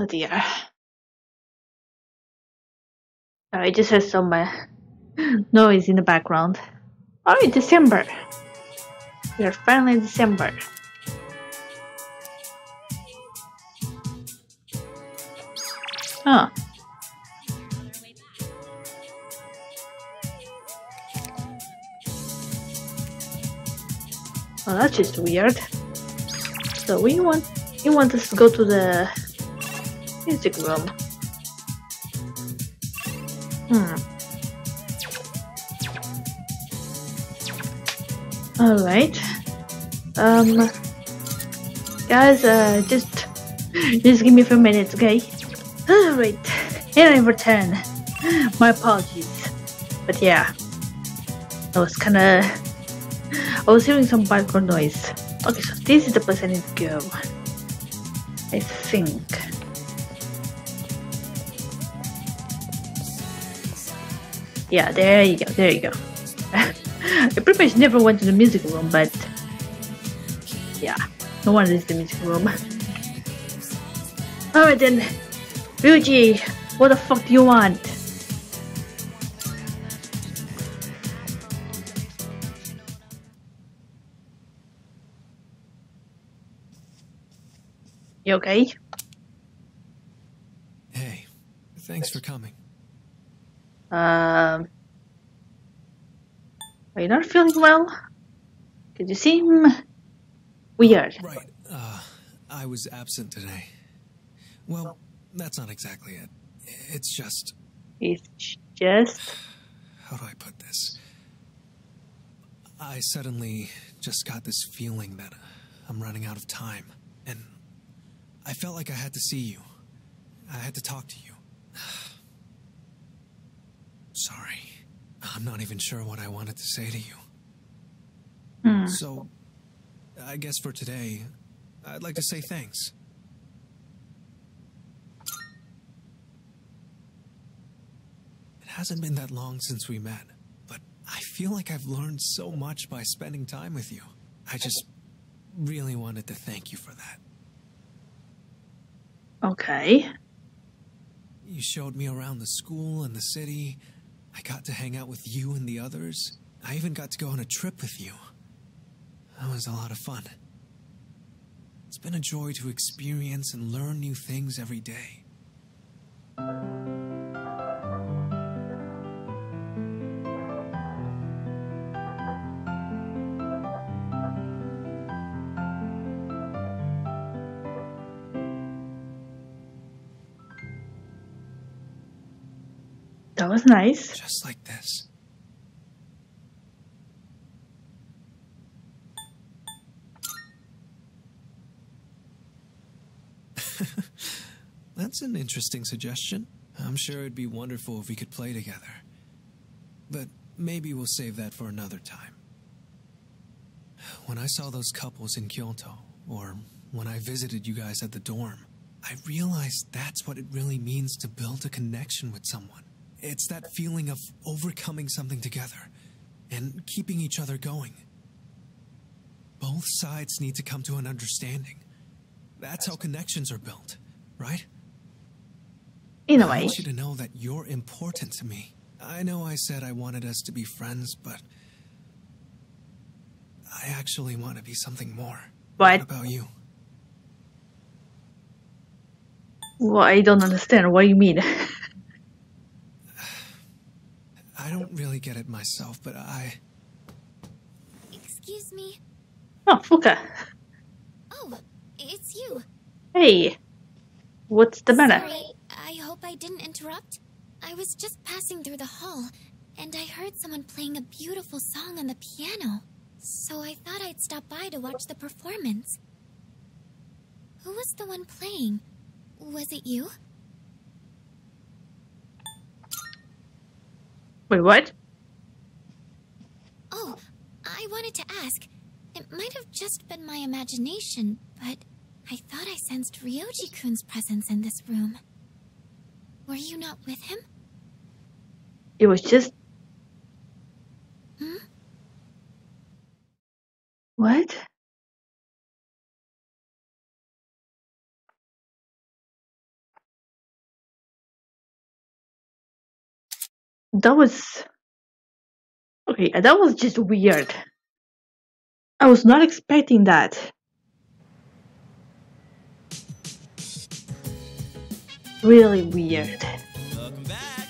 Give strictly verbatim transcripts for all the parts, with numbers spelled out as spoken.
Oh dear. Uh, it just has some uh, noise in the background. Oh, it's December. We are finally in December. Huh. Well, that's just weird. So we want you want us to go to the music room. Hmm. Alright. Um guys, uh just just give me a few minutes, okay? Alright. Here I return. My apologies. But yeah. I was kinda I was hearing some background noise. Okay, so this is the place I need to go. I think. Yeah, there you go, there you go. I pretty much never went to the music room, but yeah, no one is the music room. Alright then, Ryuji, what the fuck do you want? You okay? Hey, thanks for coming. Um, are you not feeling well? Cause you seem weird. Oh, right, uh, I was absent today. Well, that's not exactly it. It's just... It's just... How do I put this? I suddenly just got this feeling that I'm running out of time. And I felt like I had to see you. I had to talk to you. Sorry. I'm not even sure what I wanted to say to you. Hmm. So, I guess for today, I'd like to say thanks. It hasn't been that long since we met, but I feel like I've learned so much by spending time with you. I just really wanted to thank you for that. Okay. You showed me around the school and the city. I got to hang out with you and the others. I even got to go on a trip with you. That was a lot of fun. It's been a joy to experience and learn new things every day. That was nice. Just like this. That's an interesting suggestion. I'm sure it'd be wonderful if we could play together. But maybe we'll save that for another time. When I saw those couples in Kyoto, or when I visited you guys at the dorm, I realized that's what it really means to build a connection with someone. It's that feeling of overcoming something together and keeping each other going. Both sides need to come to an understanding. That's how connections are built, right? In a I way. want you to know that you're important to me. I know I said I wanted us to be friends, but I actually want to be something more. What? What about you? Well, I don't understand. What do you mean? I don't really get it myself, but I... Excuse me. Oh, Fuka. Oh, it's you. Hey. What's the matter? Sorry, I hope I didn't interrupt. I was just passing through the hall, and I heard someone playing a beautiful song on the piano. So I thought I'd stop by to watch the performance. Who was the one playing? Was it you? Wait, what? Oh, I wanted to ask. It might have just been my imagination, but I thought I sensed Ryoji-kun's presence in this room. Were you not with him? It was just... Hmm? What? That was... Okay, that was just weird. I was not expecting that. Really weird. Welcome back.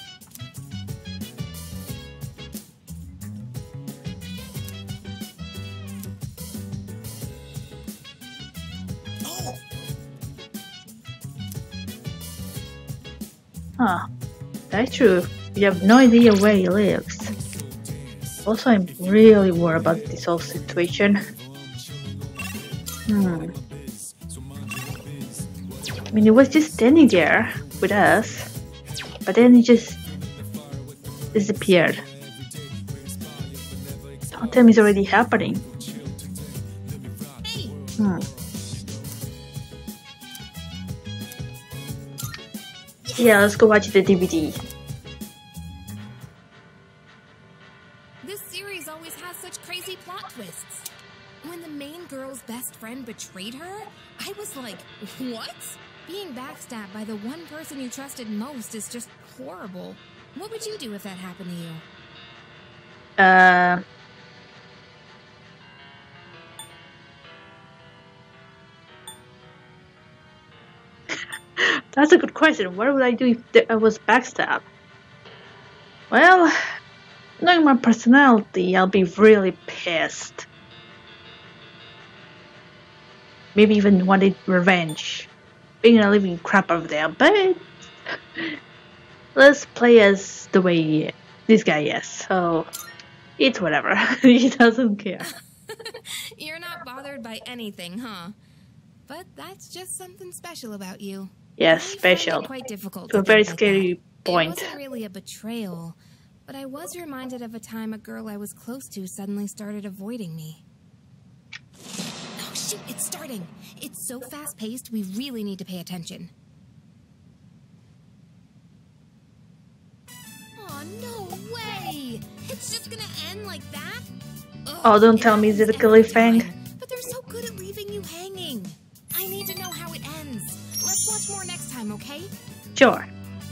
Oh. Huh. That's true. You have no idea where he lives. Also, I'm really worried about this whole situation. Hmm. I mean, he was just standing there with us, but then he just disappeared. Don't tell me it's already happening. Hmm. Yeah, let's go watch the D V D. This series always has such crazy plot twists. When the main girl's best friend betrayed her, I was like, what? Being backstabbed by the one person you trusted most is just horrible. What would you do if that happened to you? Uh... That's a good question. What would I do if I was backstabbed? Well, knowing my personality, I'll be really pissed. Maybe even wanted revenge. Being a living crap over there, but let's play as the way this guy is. So it's whatever. He doesn't care. You're not bothered by anything, huh? But that's just something special about you. Yes, I find special. it quite difficult To a to very think like scary that. point. It wasn't really a betrayal, but I was reminded of a time a girl I was close to suddenly started avoiding me. Oh shoot, it's starting. It's so fast-paced, we really need to pay attention. Oh, no way! It's just gonna end like that? Ugh, Oh, don't it tell me, is it a happens cliffhanger? every time, but they're so good at leaving you hanging. I need to know how it ends. Let's watch more next time, okay? Sure.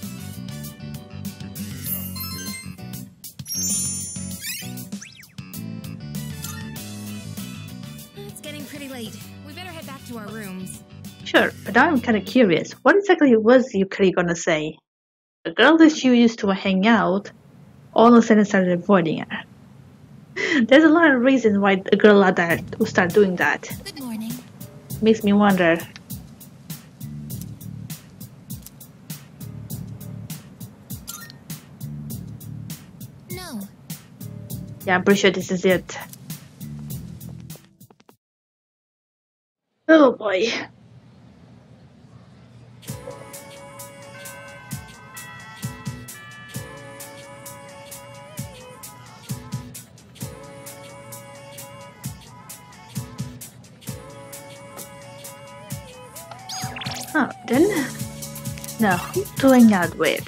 It's getting pretty late. We better head back to our rooms. Sure, but now I'm kind of curious. What exactly was Yukari gonna say? The girl that you used to hang out all of a sudden started avoiding her. There's a lot of reasons why a girl like that would start doing that. Good morning. Makes me wonder. No. Yeah, I'm pretty sure this is it. Oh boy. Oh, then... Now, who's doing out with?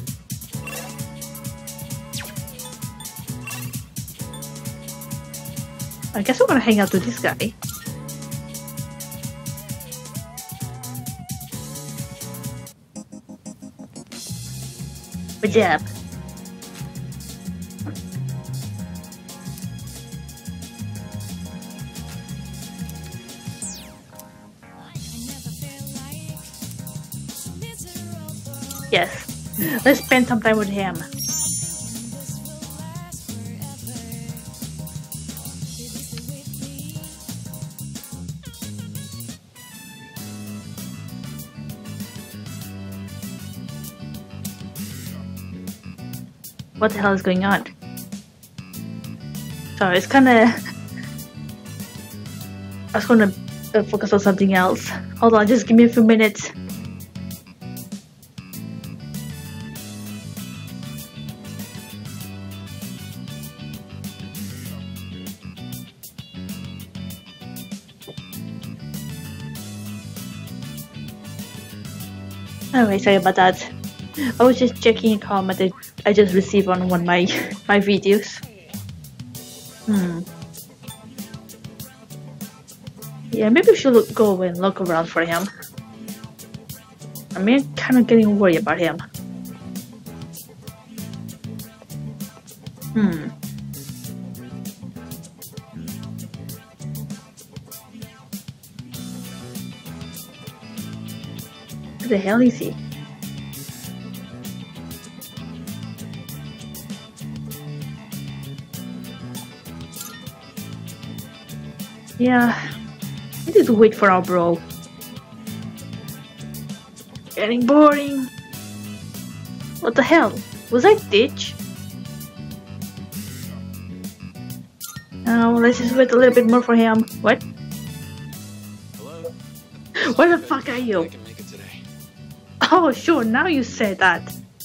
I guess we're gonna hang out with this guy. Good job. Yes, let's spend some time with him. What the hell is going on? Sorry, it's kind of... I was gonna uh, focus on something else. Hold on, just give me a few minutes. Anyway, sorry about that. I was just checking a comment that I just received on one of my my videos. Hmm. Yeah, maybe we should look, go and look around for him. I mean, kind of getting worried about him. Hmm. What the hell is he? Yeah, I need to wait for our bro. Getting boring. What the hell? Was I Ditch? Oh, let's just wait a little bit more for him. What? Hello? Where the fuck are you? I can make it today. Oh, sure, now you say that.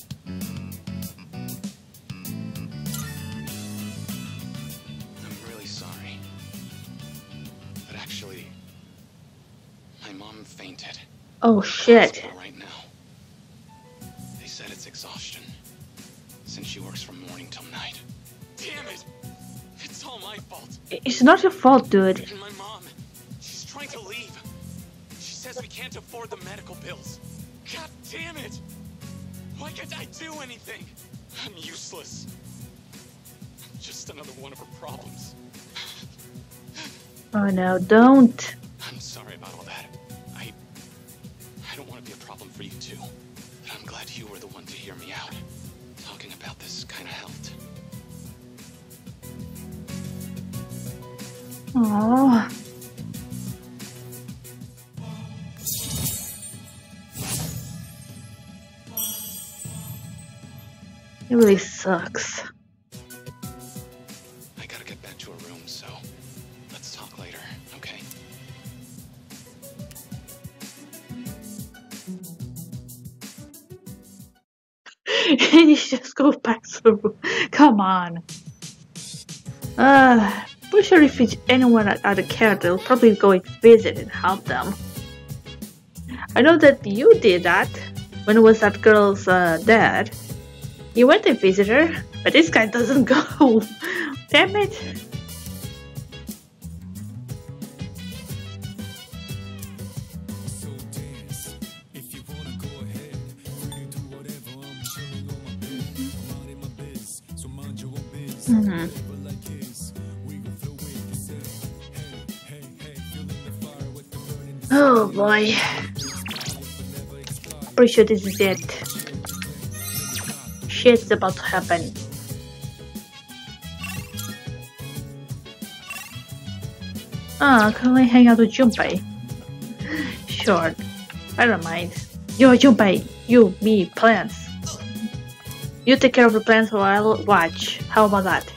I'm really sorry. But actually, my mom fainted. Oh, shit. Hospital right now. They said it's exhaustion. Since she works from morning till night. Damn it! It's all my fault. It's not your fault, dude. And my mom, she's trying to leave. She says we can't afford the medical bills. God damn it! Why can't I do anything? I'm useless. I'm just another one of her problems. Oh no, don't. I'm sorry about all that. I... I don't want to be a problem for you too. But I'm glad you were the one to hear me out. Talking about this kind of helped. Oh. It really sucks. I gotta get back to her room, so let's talk later, okay? And you just go back to the room. Come on. Uh, pretty sure if it's anyone at, at the camp, they'll probably go and visit and help them. I know that you did that when it was that girl's uh, dad. You went to visit her, but this guy doesn't go. Damn it. So dance. If you wanna go ahead, free to do whatever. I'm chilling on my bed. I'm out in my biz, so mind your own biz. Mhm. Whatever like this, we gon' flow with yourself. Hey, hey, hey, feeling the fire with the burning desire. Oh boy. Pretty sure this is it. Shit's about to happen. Ah, can I hang out with Junpei? Sure, I don't mind. Yo, Junpei, you, me, plants. You take care of the plants while I'll watch. How about that?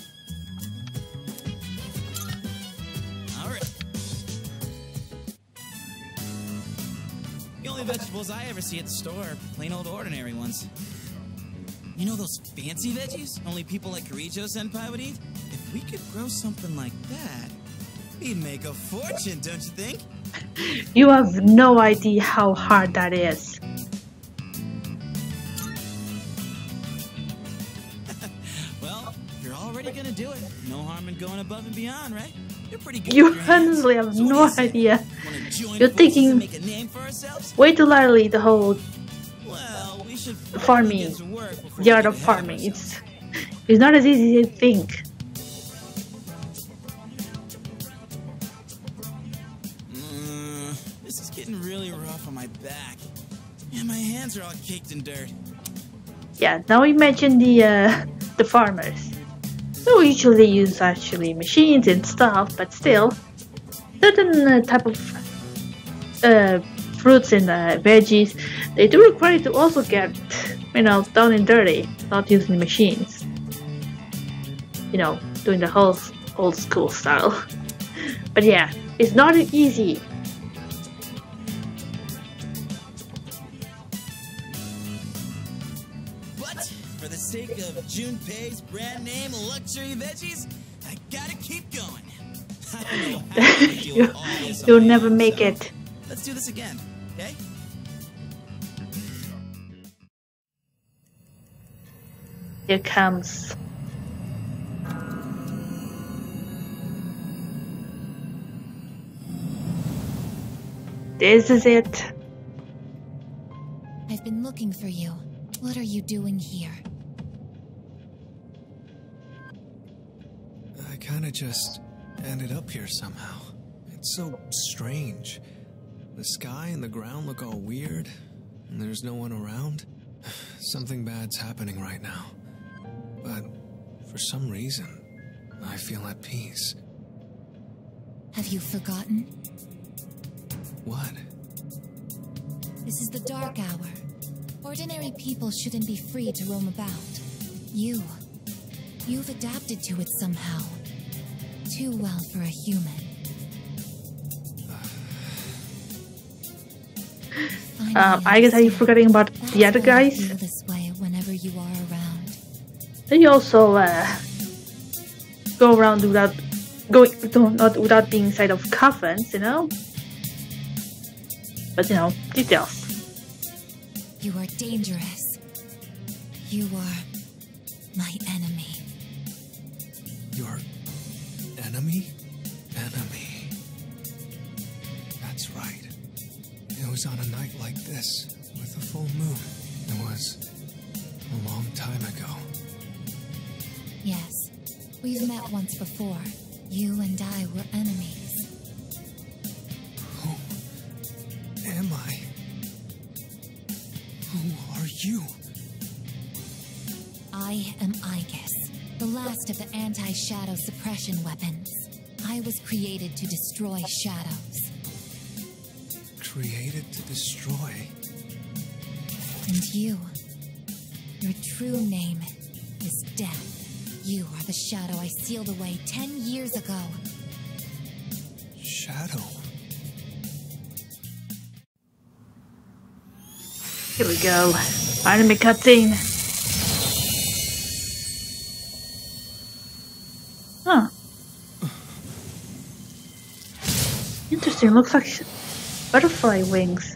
All right. The only vegetables I ever see at the store are plain old ordinary ones. You know those fancy veggies only people like Kirijo-senpai would eat? If we could grow something like that, we'd make a fortune, don't you think? You have no idea how hard that is. Well, if you're already gonna do it, no harm in going above and beyond, right? You're pretty good. You with your hands. honestly have So what do no you say? idea. Wanna join You're forces thinking and make a name for ourselves? way too lightly the whole Well, we should farming, get some work before the we art get of ahead farming. ourselves. It's it's not as easy as you think. Mm, this is getting really rough on my back. And my hands are all caked in dirt. Yeah, now imagine the uh, the farmers. So usually use actually machines and stuff, but still, certain uh, type of uh, fruits and uh, veggies, they do require you to also get, you know, down and dirty, not using machines. You know, doing the whole old school style. But yeah, it's not easy. But for the sake of Junpei's brand name luxury veggies, I gotta keep going. I don't know how I'm gonna deal You, with all this on you'll my never own, make so it. Let's do this again, okay? Here comes. This is it. I've been looking for you. What are you doing here? I kinda just ended up here somehow. It's so strange. The sky and the ground look all weird, and there's no one around. Something bad's happening right now. But for some reason, I feel at peace. Have you forgotten? What? This is the dark hour. Ordinary people shouldn't be free to roam about. You. You've adapted to it somehow. Too well for a human. Um, I guess are you forgetting about the other guys? Feel this way whenever you are around. Then you also uh, go around without going, not without being inside of coffins, you know. But you know, details. You are dangerous. You are my enemy. Your enemy? Enemy. That's right. It was on a night like this, with a full moon. It was a long time ago. Yes, we've met once before. You and I were enemies. Who am I? Who are you? I am Aigis, the last of the anti-shadow suppression weapons. I was created to destroy shadows. Created to destroy? And you, your true name is Death. You are the shadow I sealed away ten years ago. Shadow? Here we go. Anime cutscene. Huh. Interesting. Looks like butterfly wings.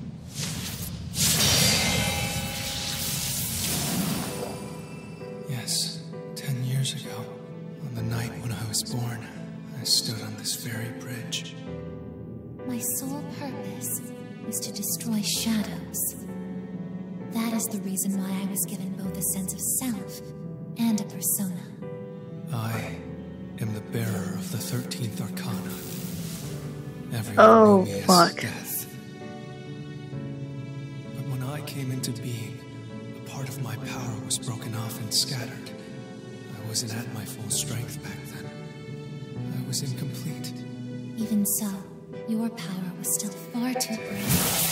Yes, ten years ago, on the night when I was born, I stood on this very bridge. My sole purpose was to destroy shadows. That is the reason why I was given both a sense of self and a persona. I am the bearer of the thirteenth Arcana. Everyone Oh, knew me fuck. as Death. But when I came into being, a part of my power was broken off and scattered. I wasn't at my full strength back then. I was incomplete. Even so, your power was still far too great.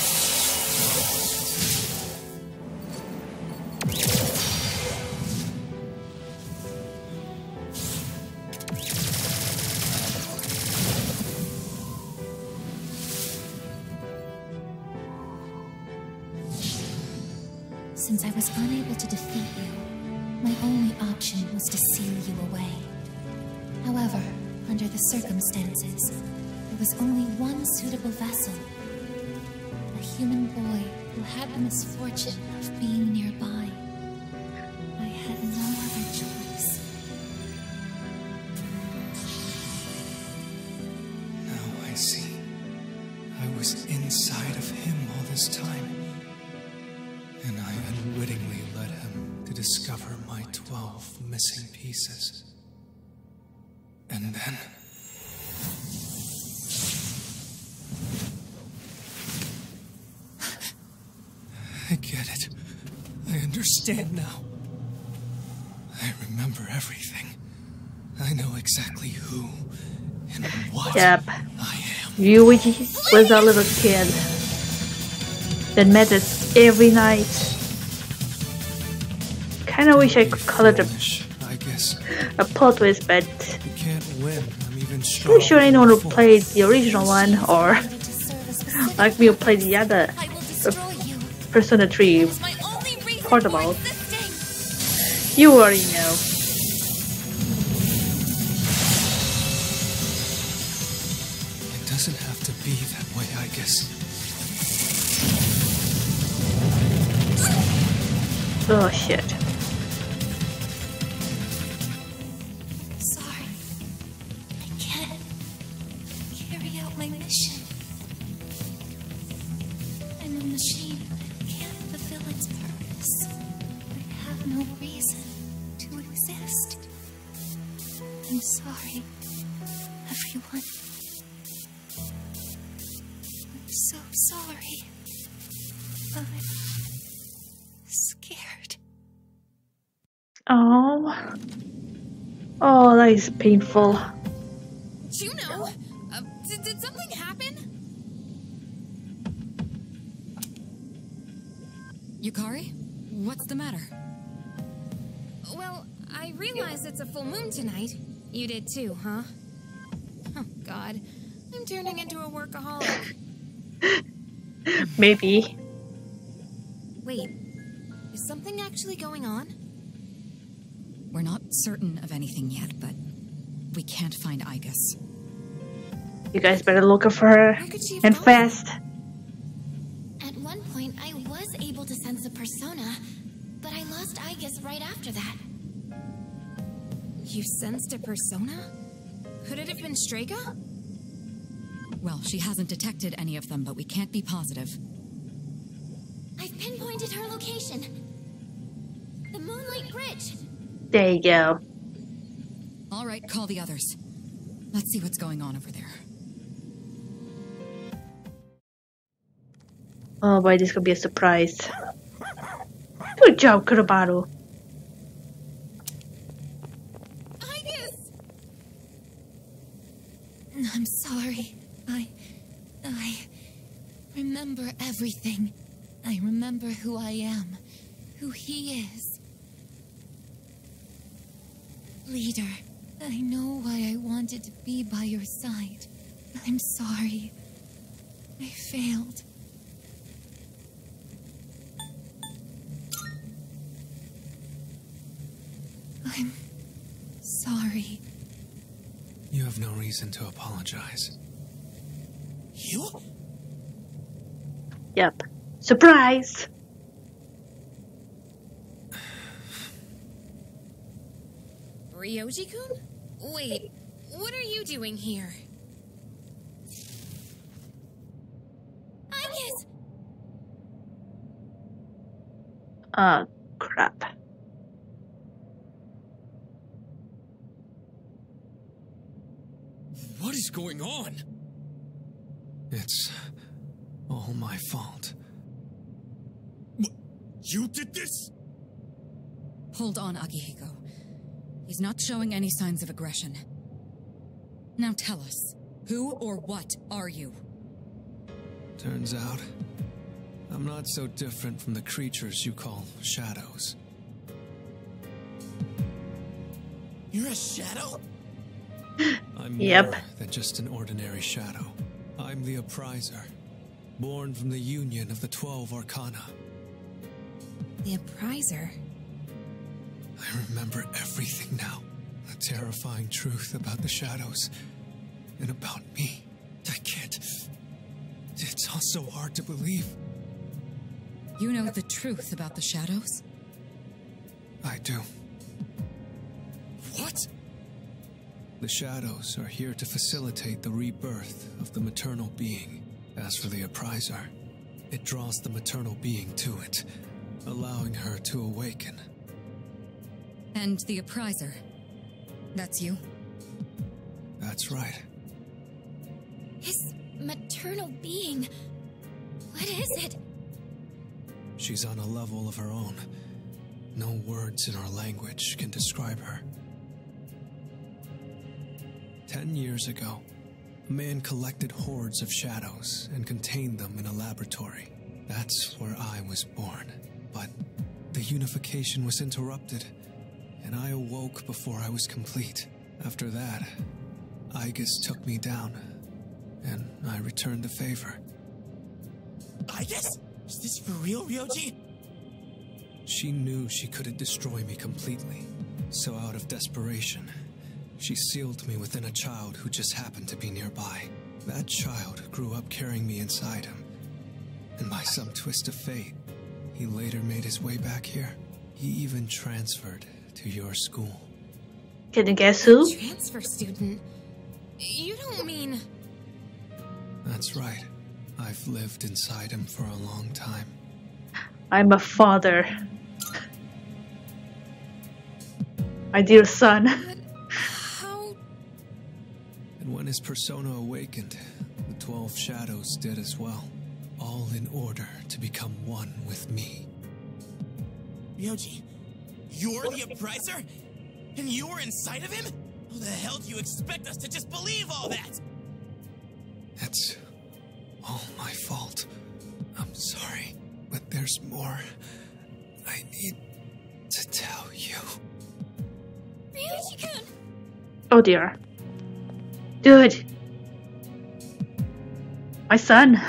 Since I was unable to defeat you, my only option was to seal you away. However, under the circumstances, there was only one suitable vessel. A human boy who had the misfortune of being nearby. I had no other choice. Now I see. I was inside of him all this time. And I unwittingly led him to discover my twelve missing pieces. And then... I get it. I understand now. I remember everything. I know exactly who and what Yep. I am. Ryuichi was a little kid that met us every night. Kinda wish I could call it a, I guess a plot twist, but you can't win. I'm even pretty sure anyone who stronger. played the original one or Ready to serve as a like me who played the other I will destroy you. Persona three It's my only reason portable. for existing. You already know. It doesn't have to be that way, I guess. Oh shit. Sorry. I can't carry out my mission. I'm a machine that can't fulfill its purpose. I have no reason to exist. I'm sorry, everyone. I'm so sorry. I'm scared. Oh. Oh, that is painful. Juno, uh, did, did something happen? Yukari, what's the matter? Well, I realize it's a full moon tonight. You did too, huh? Oh, God. I'm turning into a workaholic. Maybe. Wait, is something actually going on? We're not certain of anything yet, but we can't find Aigis. You guys better look for her Where could she have and gone? fast. At one point, I was able to sense a persona, but I lost Aigis right after that. You sensed a persona? Could it have been Strega? Well, she hasn't detected any of them, but we can't be positive. I've pinpointed her location. The Moonlight Bridge. There you go. All right, call the others. Let's see what's going on over there. Oh boy, this could be a surprise. Good job, Kurobaru. Aigis! I'm sorry. I... I... remember everything. I remember who I am. Who he is. Leader, I know why I wanted to be by your side. I'm sorry. I failed. I'm sorry. You have no reason to apologize. You? Yep. Surprise! Ryoji-kun? Wait, what are you doing here? Aigis! Oh, crap. What is going on? It's all my fault. You did this? Hold on, Akihiko. He's not showing any signs of aggression. Now tell us, who or what are you? Turns out, I'm not so different from the creatures you call shadows. You're a shadow? I'm Yep. more than just an ordinary shadow. I'm the Appriser, born from the union of the Twelve Arcana. The Appriser? I remember everything now. The terrifying truth about the shadows. And about me. I can't... It's all so hard to believe. You know the truth about the shadows? I do. What? The shadows are here to facilitate the rebirth of the maternal being. As for the Appriser, it draws the maternal being to it, allowing her to awaken. And the Appriser, that's you? That's right. His maternal being. What is it? She's on a level of her own. No words in our language can describe her. Ten years ago, a man collected hordes of shadows and contained them in a laboratory. That's where I was born. But the unification was interrupted, and I awoke before I was complete. After that, Aigis took me down, and I returned the favor. Aigis? Is this for real, Ryoji? She knew she couldn't destroy me completely, so out of desperation, she sealed me within a child who just happened to be nearby. That child grew up carrying me inside him, and by some twist of fate, he later made his way back here. He even transferred to your school. Can you guess who? Transfer student? You don't mean... That's right. I've lived inside him for a long time. I'm a father. My dear son. But how... his persona awakened, the Twelve Shadows did as well. All in order to become one with me. Ryoji, you're the Appriser? And you were inside of him? How the hell do you expect us to just believe all that? It's all my fault. I'm sorry, but there's more I need to tell you. Ryoji-kun! Oh dear. Dude. My son.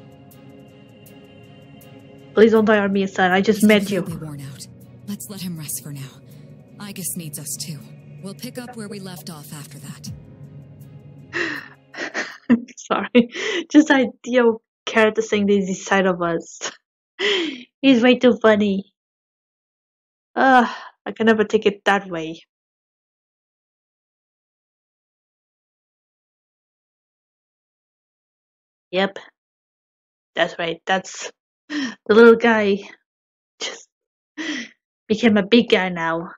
Please don't die on me, son. I just He's met you. completely worn out. Let's let him rest for now. Aigis needs us too. We'll pick up where we left off after that. Sorry. Just the idea of character saying this inside of us. He's way too funny. Uh, I can never take it that way. Yep. That's right. That's the little guy just became a big guy now.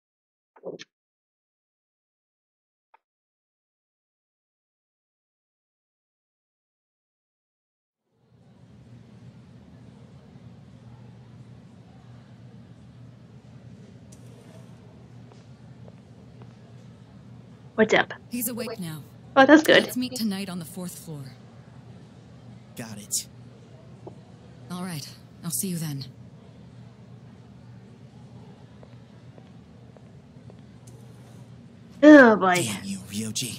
What's up? He's awake now. Oh, that's good. Let's meet tonight on the fourth floor. Got it. All right. I'll see you then. Oh boy. Damn you, Ryoji.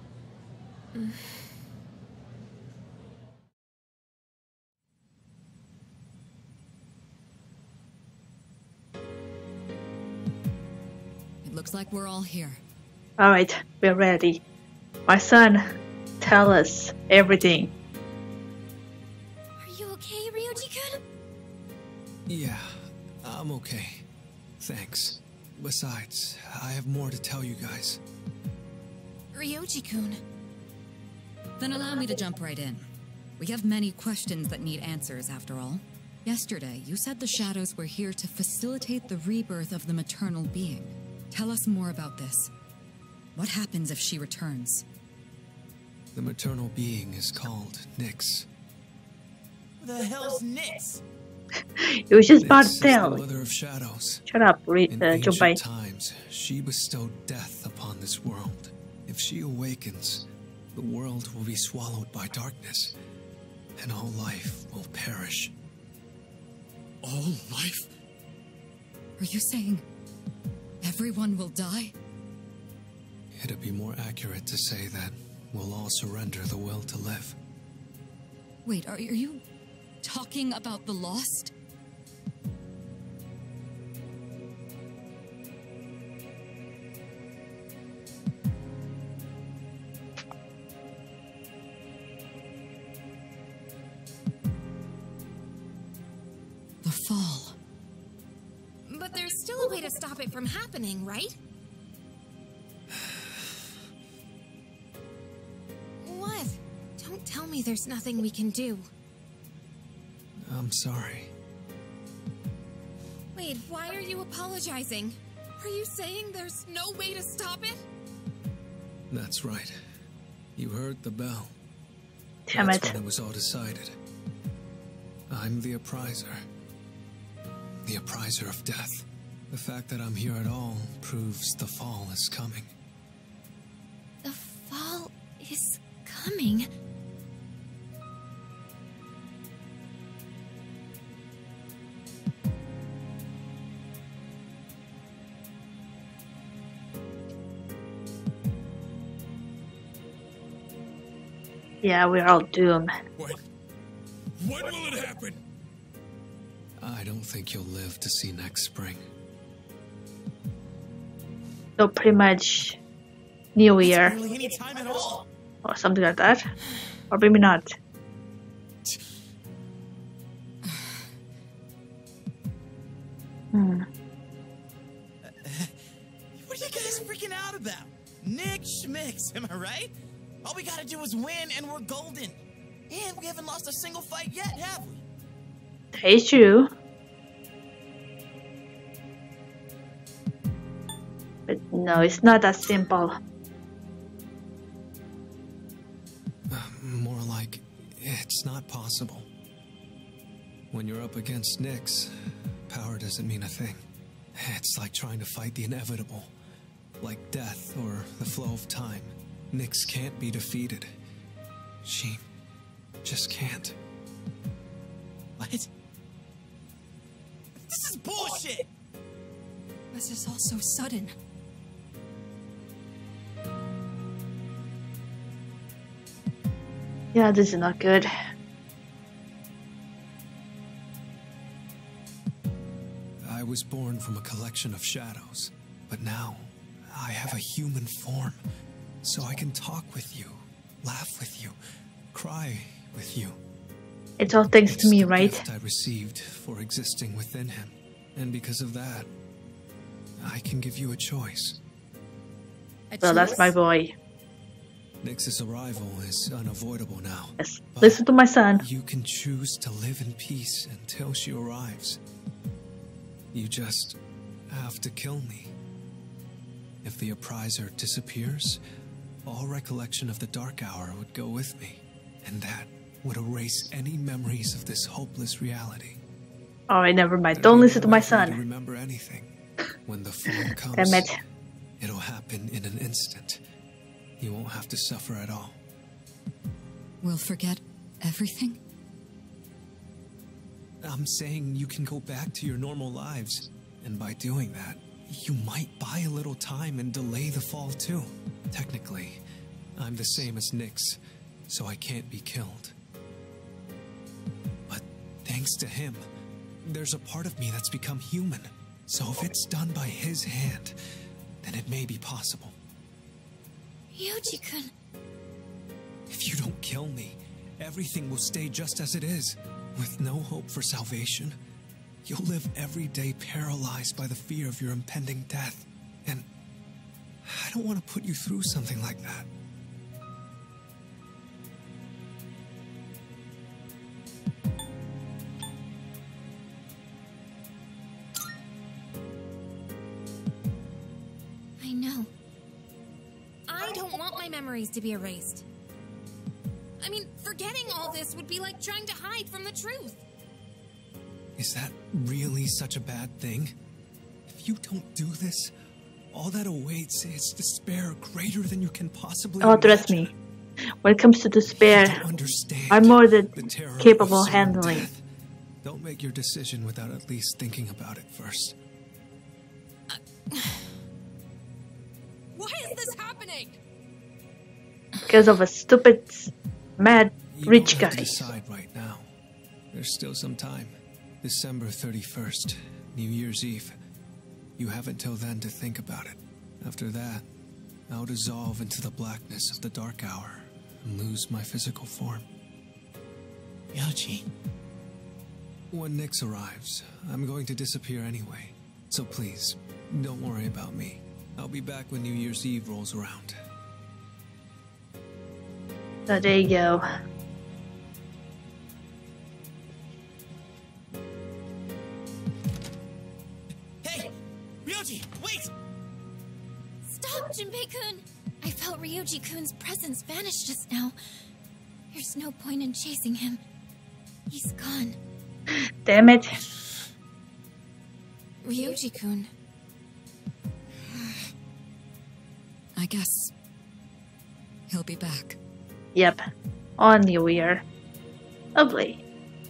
It looks like we're all here. Alright, we're ready. My son, tell us everything. Are you okay, Ryoji-kun? Yeah, I'm okay. Thanks. Besides, I have more to tell you guys. Ryoji-kun. Then allow me to jump right in. We have many questions that need answers, after all. Yesterday, you said the shadows were here to facilitate the rebirth of the maternal being. Tell us more about this. What happens if she returns? The maternal being is called Nyx. Who the hell's Nyx? It was just about Nyx to is the tell. mother of shadows. Shut up, read In uh, ancient Junpei. times, she bestowed death upon this world. If she awakens, the world will be swallowed by darkness, and all life will perish. All life? Are you saying everyone will die? It'd be more accurate to say that we'll all surrender the will to live. Wait, are, are you talking about the lost? The fall. But there's still a way to stop it from happening, right? What? Don't tell me there's nothing we can do. I'm sorry. Wait, why are you apologizing? Are you saying there's no way to stop it? That's right. You heard the bell. Damn That's it. when it was all decided. I'm the Appriser. The Appriser of Death. The fact that I'm here at all proves the fall is coming. The fall is coming. Yeah, we're all doomed. When? When will it happen? I don't think you'll live to see next spring. So pretty much New Year Barely any time at all. or something like that. Or maybe not. Hmm. What are you guys freaking out about? Nick Schmicks, am I right? All we gotta do is win and we're golden. And we haven't lost a single fight yet, have we? That is true. But no, it's not that simple. It's not possible. When you're up against Nyx, power doesn't mean a thing. It's like trying to fight the inevitable. Like death or the flow of time. Nyx can't be defeated. She just can't. What? This is bullshit! This is all so sudden. Yeah, this is not good. I was born from a collection of shadows, but now I have a human form, so I can talk with you, laugh with you, cry with you. It's all thanks It's to me, the right? gift I received for existing within him, and because of that, I can give you a choice. Well, that's my boy. Nyx's arrival is unavoidable now. Yes. but Listen to my son. You can choose to live in peace until she arrives. You just have to kill me. If the appriser disappears, all recollection of the Dark Hour would go with me, and that would erase any memories of this hopeless reality. Alright, never mind. There'll Don't be listen to no my way for me to son. remember anything. When the fall comes, Damn it. it'll happen in an instant. You won't have to suffer at all. We'll forget everything? I'm saying you can go back to your normal lives, and by doing that, you might buy a little time and delay the fall too. Technically, I'm the same as Nyx, so I can't be killed. But thanks to him, there's a part of me that's become human. So if it's done by his hand, then it may be possible. Ryoji-kun. If you don't kill me, everything will stay just as it is, with no hope for salvation. You'll live every day paralyzed by the fear of your impending death. And I don't want to put you through something like that. I know. I don't want my memories to be erased. I mean, forgetting all this would be like trying to hide from the truth. Is that really such a bad thing? If you don't do this, all that awaits is despair greater than you can possibly Oh, trust imagine. me. When it comes to You despair, don't understand I'm more than the terror capable of of certain handling. death. Don't make your decision without at least thinking about it first. Why is this happening? Because of a stupid, mad, You rich don't have guy. to decide right now. There's still some time. December thirty-first, New Year's Eve. You have until then to think about it. After that, I'll dissolve into the blackness of the Dark Hour and lose my physical form. Ryoji. When Nyx arrives, I'm going to disappear anyway. So please, don't worry about me. I'll be back when New Year's Eve rolls around. So there you go. Hey! Ryoji, wait! Stop, Junpei-kun! I felt Ryoji-kun's presence vanish just now. There's no point in chasing him. He's gone. Damn it. Ryoji-kun. I guess he'll be back. Yep. On New Year. Lovely.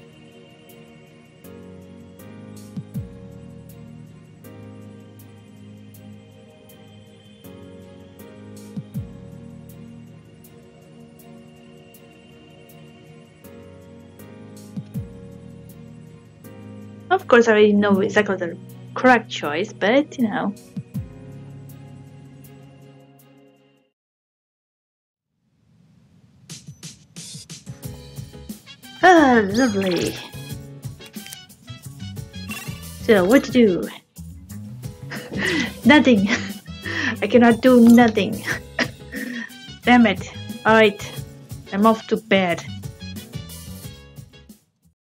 Of course, I already know exactly the correct choice, but you know. Ah, lovely. So, what to do? Nothing. I cannot do nothing. Damn it. Alright, I'm off to bed.